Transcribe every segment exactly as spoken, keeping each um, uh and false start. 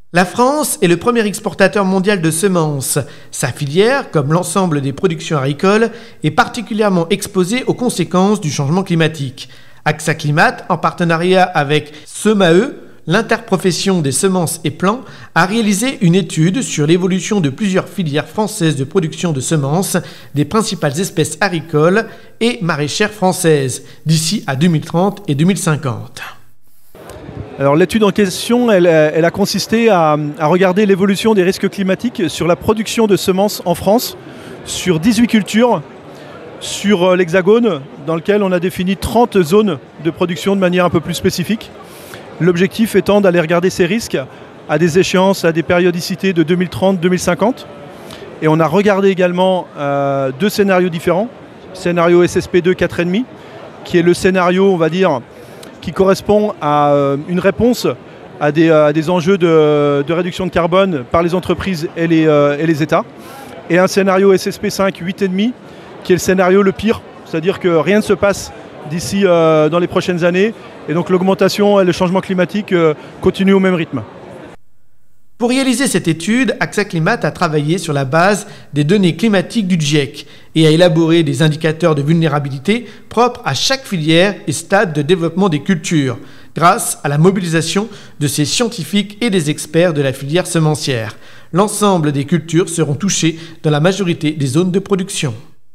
La France est le premier exportateur mondial de semences. Sa filière, comme l'ensemble des productions agricoles, est particulièrement exposée aux conséquences du changement climatique. AXA Climat, en partenariat avec SEMAE, l'interprofession des semences et plants, a réalisé une étude sur l'évolution de plusieurs filières françaises de production de semences des principales espèces agricoles et maraîchères françaises, d'ici à deux mille trente et deux mille cinquante. Alors l'étude en question, elle, elle a consisté à, à regarder l'évolution des risques climatiques sur la production de semences en France, sur dix-huit cultures, sur l'Hexagone, dans lequel on a défini trente zones de production de manière un peu plus spécifique. L'objectif étant d'aller regarder ces risques à des échéances, à des périodicités de deux mille trente à deux mille cinquante. Et on a regardé également euh, deux scénarios différents. Scénario S S P deux quatre virgule cinq, qui est le scénario, on va dire, qui correspond à une réponse à des, à des enjeux de, de réduction de carbone par les entreprises et les, et les États. Et un scénario S S P cinq huit virgule cinq, qui est le scénario le pire, c'est-à-dire que rien ne se passe d'ici euh, dans les prochaines années, et donc l'augmentation et le changement climatique euh, continuent au même rythme. Pour réaliser cette étude, AXA Climat a travaillé sur la base des données climatiques du GIEC et a élaboré des indicateurs de vulnérabilité propres à chaque filière et stade de développement des cultures, grâce à la mobilisation de ces scientifiques et des experts de la filière semencière. L'ensemble des cultures seront touchées dans la majorité des zones de production.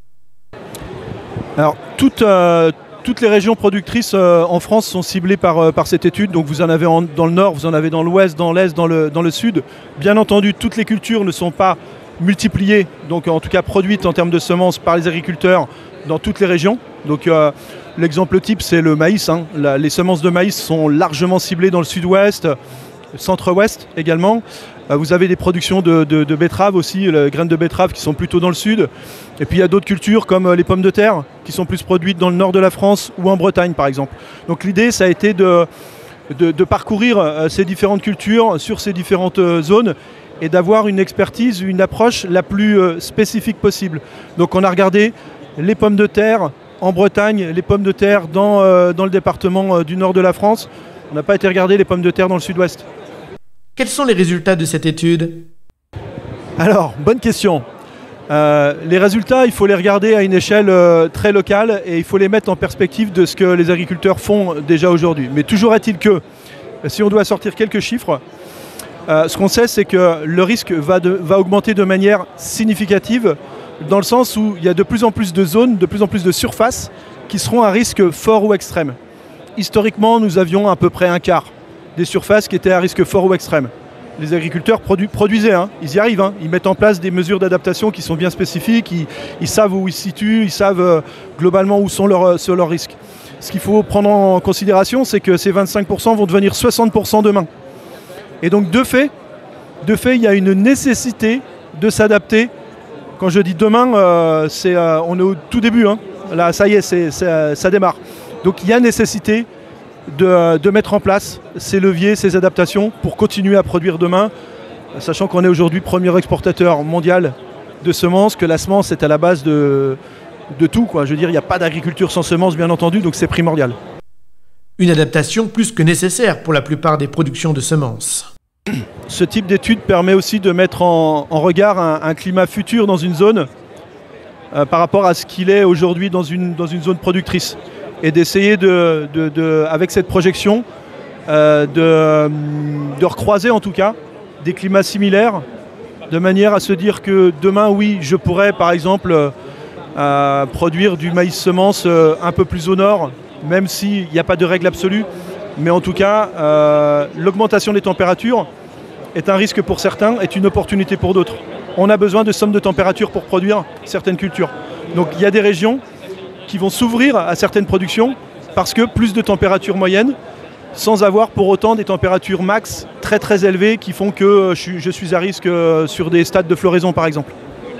Alors, toute, euh, Toutes les régions productrices euh, en France sont ciblées par, euh, par cette étude. Donc vous en avez en, dans le nord, vous en avez dans l'ouest, dans l'est, dans le, dans le sud. Bien entendu, toutes les cultures ne sont pas multipliées, donc en tout cas produites en termes de semences par les agriculteurs dans toutes les régions. Donc euh, l'exemple type, c'est le maïs. Hein. La, les semences de maïs sont largement ciblées dans le sud-ouest, centre-ouest également. Euh, vous avez des productions de, de, de betteraves aussi, les graines de betterave qui sont plutôt dans le sud. Et puis il y a d'autres cultures comme les pommes de terre qui sont plus produites dans le nord de la France ou en Bretagne par exemple. Donc l'idée, ça a été de, de, de parcourir euh, ces différentes cultures sur ces différentes euh, zones et d'avoir une expertise, une approche la plus euh, spécifique possible. Donc on a regardé les pommes de terre en Bretagne, les pommes de terre dans, euh, dans le département euh, du nord de la France. On n'a pas été regarder les pommes de terre dans le sud-ouest. Quels sont les résultats de cette étude? Alors, bonne question. Euh, les résultats, il faut les regarder à une échelle euh, très locale et il faut les mettre en perspective de ce que les agriculteurs font déjà aujourd'hui. Mais toujours est-il que, si on doit sortir quelques chiffres, euh, ce qu'on sait, c'est que le risque va, de, va augmenter de manière significative dans le sens où il y a de plus en plus de zones, de plus en plus de surfaces qui seront à risque fort ou extrême. Historiquement, nous avions à peu près un quart des surfaces qui étaient à risque fort ou extrême. Les agriculteurs produ produisaient, hein, ils y arrivent, hein, ils mettent en place des mesures d'adaptation qui sont bien spécifiques, ils, ils savent où ils se situent, ils savent euh, globalement où sont leurs, sur leurs risques. Ce qu'il faut prendre en considération, c'est que ces vingt-cinq pour cent vont devenir soixante pour cent demain. Et donc de fait, de fait, il y a une nécessité de s'adapter. Quand je dis demain, euh, c'est, euh, on est au tout début, hein. Là ça y est, c'est, c'est, ça démarre. Donc il y a nécessité De, de mettre en place ces leviers, ces adaptations pour continuer à produire demain, sachant qu'on est aujourd'hui premier exportateur mondial de semences, que la semence est à la base de, de tout, quoi. Je veux dire, il n'y a pas d'agriculture sans semences, bien entendu, donc c'est primordial. Une adaptation plus que nécessaire pour la plupart des productions de semences. Ce type d'étude permet aussi de mettre en, en regard un, un climat futur dans une zone euh, par rapport à ce qu'il est aujourd'hui dans une, dans une zone productrice. Et d'essayer, de, de, de, avec cette projection, euh, de, de recroiser en tout cas des climats similaires, de manière à se dire que demain, oui, je pourrais par exemple euh, produire du maïs semence euh, un peu plus au nord, même s'il n'y a pas de règle absolue. Mais en tout cas, euh, l'augmentation des températures est un risque pour certains, est une opportunité pour d'autres. On a besoin de sommes de température pour produire certaines cultures. Donc il y a des régions qui vont s'ouvrir à certaines productions parce que plus de températures moyennes, sans avoir pour autant des températures max très très élevées qui font que je suis à risque sur des stades de floraison par exemple.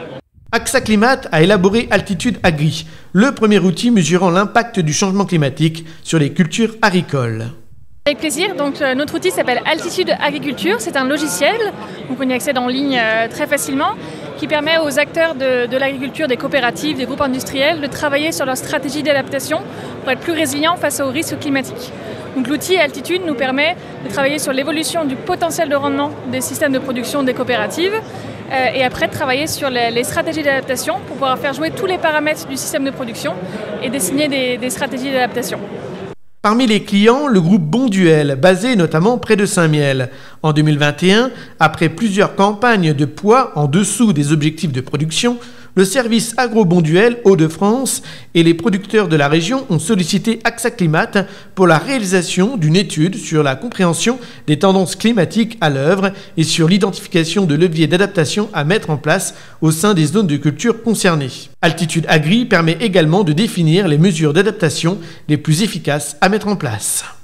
AXA Climat a élaboré Altitude Agri, le premier outil mesurant l'impact du changement climatique sur les cultures agricoles. Avec plaisir, donc euh, notre outil s'appelle Altitude Agriculture, c'est un logiciel, donc on y accède en ligne euh, très facilement, qui permet aux acteurs de, de l'agriculture, des coopératives, des groupes industriels, de travailler sur leur stratégie d'adaptation pour être plus résilients face aux risques climatiques. Donc l'outil Altitude nous permet de travailler sur l'évolution du potentiel de rendement des systèmes de production des coopératives euh, et après de travailler sur les, les stratégies d'adaptation pour pouvoir faire jouer tous les paramètres du système de production et dessiner des, des stratégies d'adaptation. Parmi les clients, le groupe Bonduelle, basé notamment près de Saint-Miel. En deux mille vingt et un, après plusieurs campagnes de poids en dessous des objectifs de production, le service Agro-Bonduelle Hauts-de-France et les producteurs de la région ont sollicité Axaclimat pour la réalisation d'une étude sur la compréhension des tendances climatiques à l'œuvre et sur l'identification de leviers d'adaptation à mettre en place au sein des zones de culture concernées. Altitude Agri permet également de définir les mesures d'adaptation les plus efficaces à mettre en place.